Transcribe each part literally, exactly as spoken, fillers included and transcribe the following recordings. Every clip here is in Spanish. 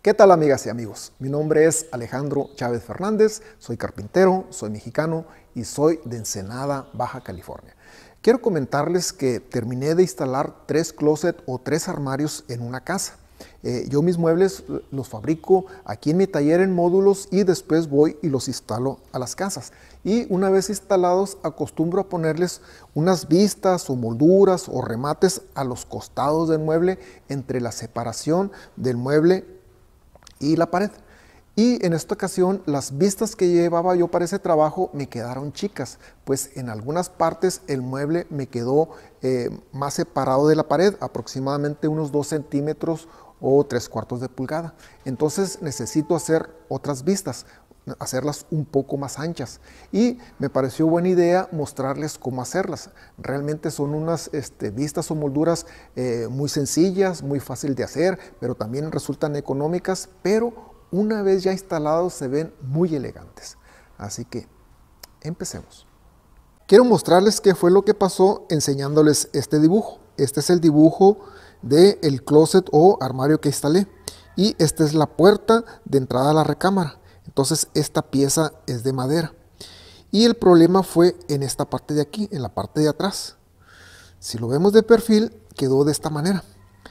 ¿Qué tal, amigas y amigos? Mi nombre es Alejandro Chávez Fernández, soy carpintero, soy mexicano y soy de Ensenada, Baja California. Quiero comentarles que terminé de instalar tres closets o tres armarios en una casa. Eh, yo mis muebles los fabrico aquí en mi taller en módulos y después voy y los instalo a las casas. Y una vez instalados acostumbro a ponerles unas vistas o molduras o remates a los costados del mueble entre la separación del mueble y la pared. Y en esta ocasión las vistas que llevaba yo para ese trabajo me quedaron chicas, pues en algunas partes el mueble me quedó eh, más separado de la pared, aproximadamente unos dos centímetros o tres cuartos de pulgada. Entonces necesito hacer otras vistas, hacerlas un poco más anchas, y me pareció buena idea mostrarles cómo hacerlas. Realmente son unas este, vistas o molduras eh, muy sencillas, muy fácil de hacer, pero también resultan económicas, pero una vez ya instalados se ven muy elegantes. Así que empecemos. Quiero mostrarles qué fue lo que pasó enseñándoles este dibujo. Este es el dibujo del closet o armario que instalé, y esta es la puerta de entrada a la recámara. Entonces esta pieza es de madera y el problema fue en esta parte de aquí, en la parte de atrás. Si lo vemos de perfil, quedó de esta manera.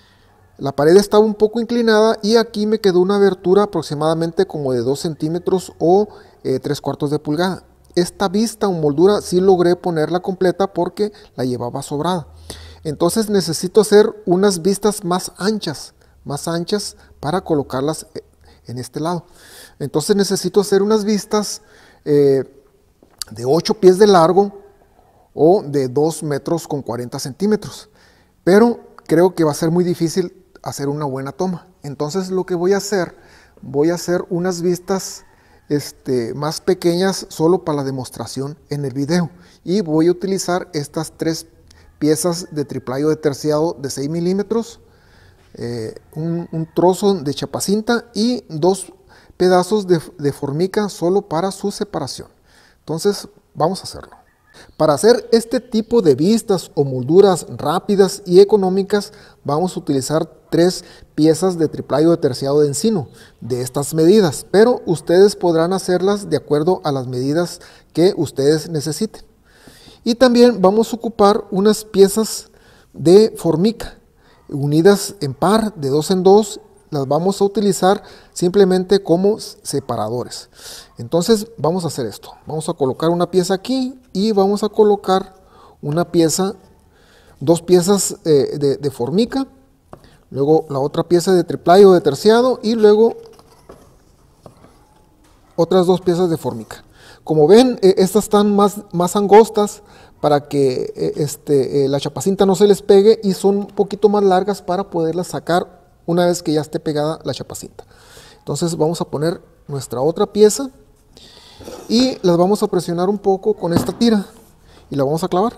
La pared estaba un poco inclinada y aquí me quedó una abertura aproximadamente como de dos centímetros o eh, tres cuartos de pulgada. Esta vista o moldura sí logré ponerla completa porque la llevaba sobrada. Entonces necesito hacer unas vistas más anchas, más anchas para colocarlas en este lado. Entonces necesito hacer unas vistas eh, de ocho pies de largo o de dos metros con cuarenta centímetros. Pero creo que va a ser muy difícil hacer una buena toma. Entonces lo que voy a hacer, voy a hacer unas vistas este, más pequeñas solo para la demostración en el video. Y voy a utilizar estas tres piezas de triplayo de terciado de seis milímetros, eh, un, un trozo de chapacinta y dos pedazos de, de formica solo para su separación. Entonces vamos a hacerlo. Para hacer este tipo de vistas o molduras rápidas y económicas vamos a utilizar tres piezas de triplayo de terciado de encino de estas medidas, pero ustedes podrán hacerlas de acuerdo a las medidas que ustedes necesiten. Y también vamos a ocupar unas piezas de formica unidas en par de dos en dos. Las vamos a utilizar simplemente como separadores. Entonces vamos a hacer esto. Vamos a colocar una pieza aquí y vamos a colocar una pieza, dos piezas eh, de, de formica, luego la otra pieza de triplayo de terciado y luego otras dos piezas de formica. Como ven, eh, estas están más, más angostas para que eh, este, eh, la chapacinta no se les pegue, y son un poquito más largas para poderlas sacar una vez que ya esté pegada la chapacinta. Entonces vamos a poner nuestra otra pieza y las vamos a presionar un poco con esta tira y la vamos a clavar.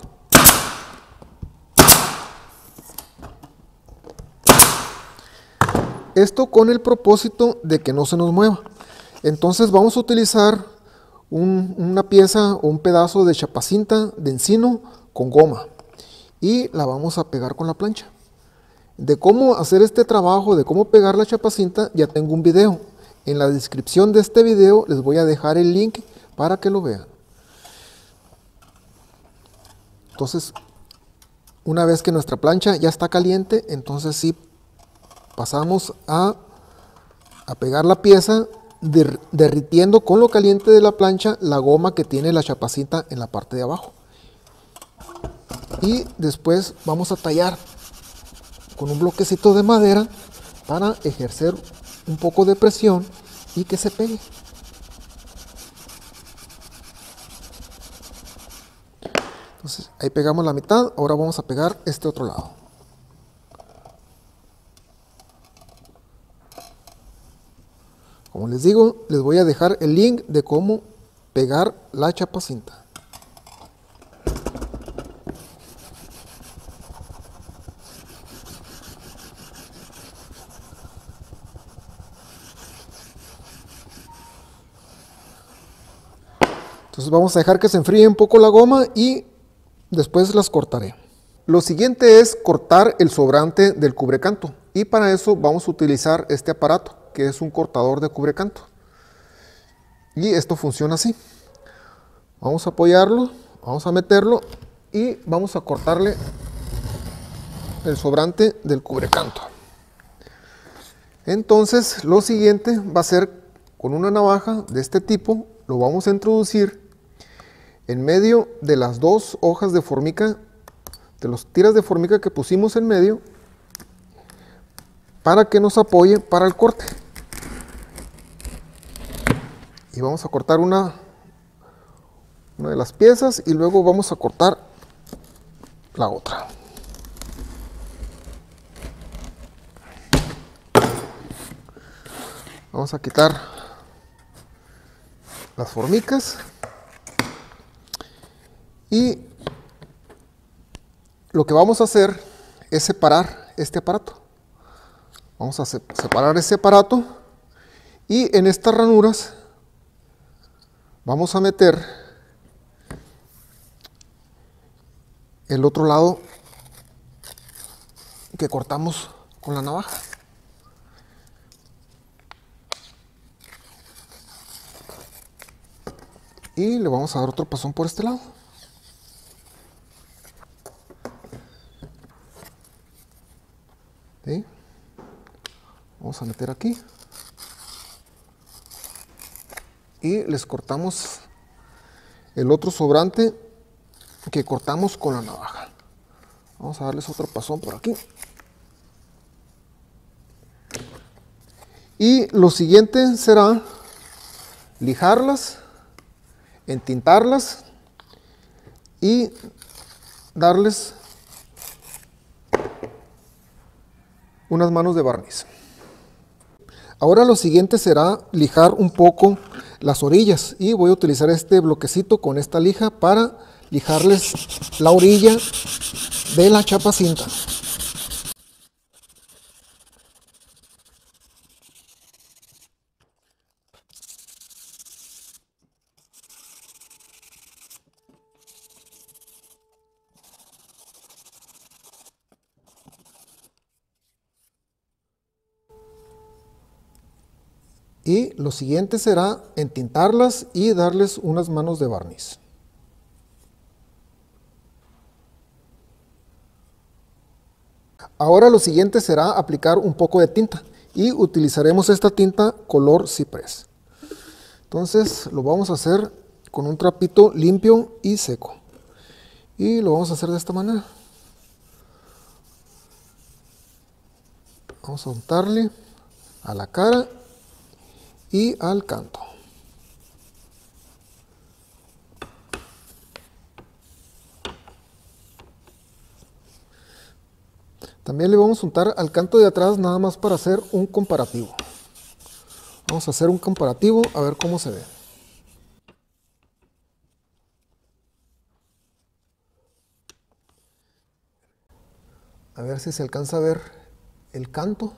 Esto con el propósito de que no se nos mueva. Entonces vamos a utilizar un, una pieza o un pedazo de chapacinta de encino con goma y la vamos a pegar con la plancha. De cómo hacer este trabajo, de cómo pegar la chapacinta, ya tengo un video. En la descripción de este video les voy a dejar el link para que lo vean. Entonces, una vez que nuestra plancha ya está caliente, entonces sí pasamos a, a pegar la pieza, der, derritiendo con lo caliente de la plancha la goma que tiene la chapacinta en la parte de abajo. Y después vamos a tallar con un bloquecito de madera para ejercer un poco de presión y que se pegue. Entonces ahí pegamos la mitad. Ahora vamos a pegar este otro lado. Como les digo, les voy a dejar el link de cómo pegar la chapacinta. Entonces vamos a dejar que se enfríe un poco la goma y después las cortaré. Lo siguiente es cortar el sobrante del cubrecanto, y para eso vamos a utilizar este aparato. que es un cortador de cubrecanto. Y esto funciona así. Vamos a apoyarlo, vamos a meterlo y vamos a cortarle el sobrante del cubrecanto. Entonces lo siguiente va a ser con una navaja de este tipo, lo vamos a introducir en medio de las dos hojas de formica, de las tiras de formica que pusimos en medio, para que nos apoye para el corte. Y vamos a cortar una, una de las piezas y luego vamos a cortar la otra. Vamos a quitar las formicas y lo que vamos a hacer es separar este aparato. Vamos a separar ese aparato y en estas ranuras vamos a meter el otro lado que cortamos con la navaja. Y le vamos a dar otro pasón por este lado. ¿Sí? Vamos a meter aquí. Y les cortamos el otro sobrante que cortamos con la navaja. Vamos a darles otro pasón por aquí. Y lo siguiente será lijarlas, entintarlas y darles unas manos de barniz. Ahora lo siguiente será lijar un poco las orillas y voy a utilizar este bloquecito con esta lija para lijarles la orilla de la chapa cinta. Y lo siguiente será entintarlas y darles unas manos de barniz. Ahora lo siguiente será aplicar un poco de tinta y utilizaremos esta tinta color ciprés. Entonces lo vamos a hacer con un trapito limpio y seco. Y lo vamos a hacer de esta manera. Vamos a untarle a la cara y al canto. También le vamos a untar al canto de atrás nada más para hacer un comparativo. Vamos a hacer un comparativo a ver cómo se ve. A ver si se alcanza a ver el canto,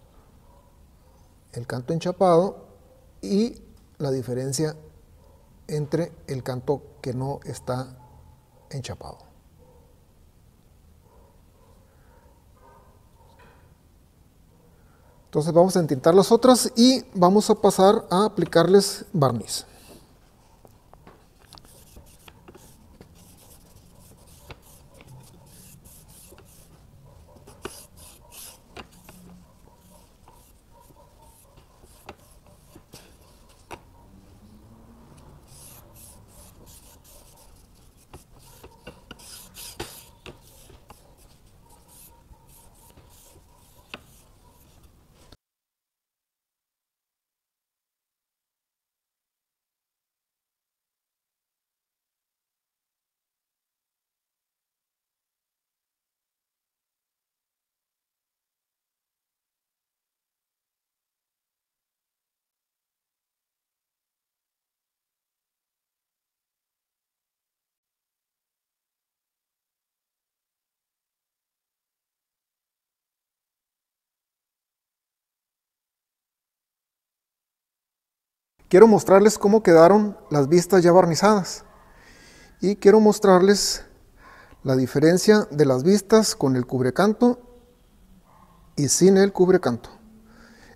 el canto enchapado y la diferencia entre el canto que no está enchapado. Entonces vamos a entintar las otras y vamos a pasar a aplicarles barniz. Quiero mostrarles cómo quedaron las vistas ya barnizadas y quiero mostrarles la diferencia de las vistas con el cubrecanto y sin el cubrecanto.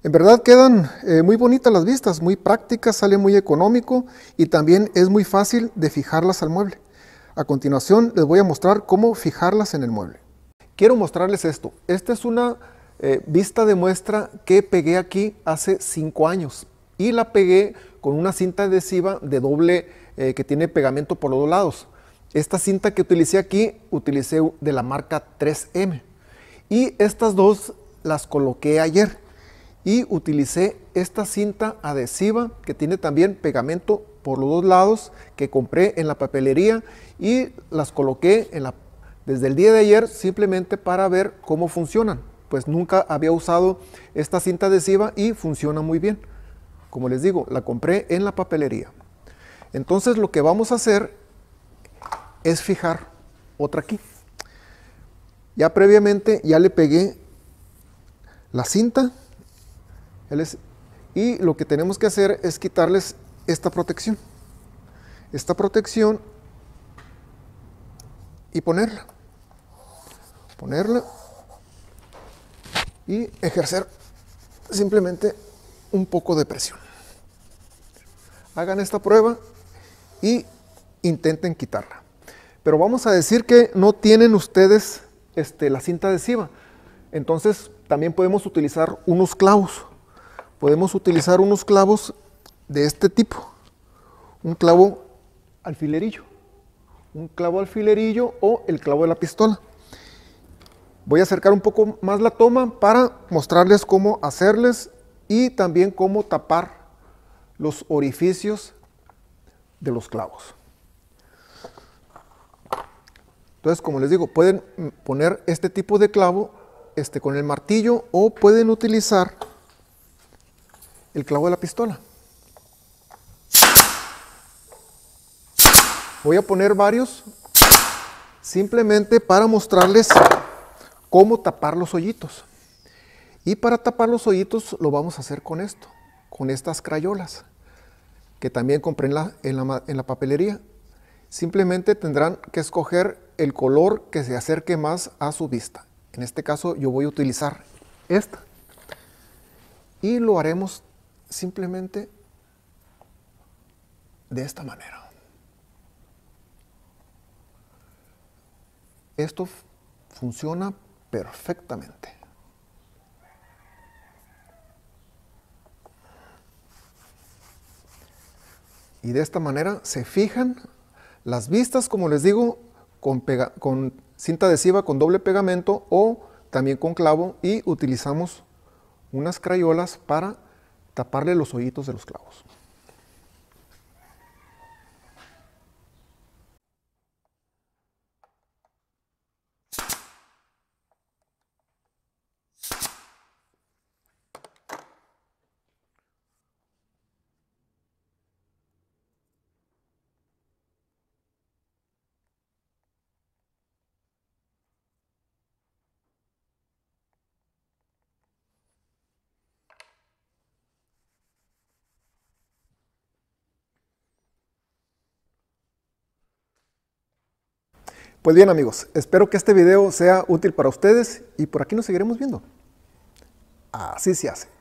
En verdad quedan eh, muy bonitas las vistas, muy prácticas, sale muy económico y también es muy fácil de fijarlas al mueble. A continuación les voy a mostrar cómo fijarlas en el mueble. Quiero mostrarles esto. Esta es una eh, vista de muestra que pegué aquí hace cinco años y la pegué con una cinta adhesiva de doble eh, que tiene pegamento por los dos lados. Esta cinta que utilicé aquí, utilicé de la marca tres eme y estas dos las coloqué ayer. Y utilicé esta cinta adhesiva que tiene también pegamento por los dos lados que compré en la papelería y las coloqué en la, desde el día de ayer simplemente para ver cómo funcionan. Pues nunca había usado esta cinta adhesiva y funciona muy bien. Como les digo, la compré en la papelería. Entonces lo que vamos a hacer es fijar otra aquí. Ya previamente ya le pegué la cinta. Y lo que tenemos que hacer es quitarles esta protección. Esta protección y ponerla. Ponerla y ejercer simplemente un poco de presión. Hagan esta prueba y intenten quitarla. Pero vamos a decir que no tienen ustedes este, la cinta adhesiva. Entonces también podemos utilizar unos clavos. Podemos utilizar unos clavos de este tipo, un clavo alfilerillo, un clavo alfilerillo o el clavo de la pistola. Voy a acercar un poco más la toma para mostrarles cómo hacerles y también cómo tapar los orificios de los clavos. Entonces, como les digo, pueden poner este tipo de clavo este, con el martillo o pueden utilizar el clavo de la pistola. Voy a poner varios simplemente para mostrarles cómo tapar los hoyitos. Y para tapar los hoyitos lo vamos a hacer con esto, con estas crayolas que también compré en la, en la, en la papelería. Simplemente tendrán que escoger el color que se acerque más a su vista. En este caso yo voy a utilizar esta y lo haremos simplemente de esta manera. Esto funciona perfectamente. Y de esta manera se fijan las vistas, como les digo, con, pega, con cinta adhesiva con doble pegamento o también con clavo, y utilizamos unas crayolas para taparle los hoyitos de los clavos. Pues bien, amigos, espero que este video sea útil para ustedes y por aquí nos seguiremos viendo. Así se hace.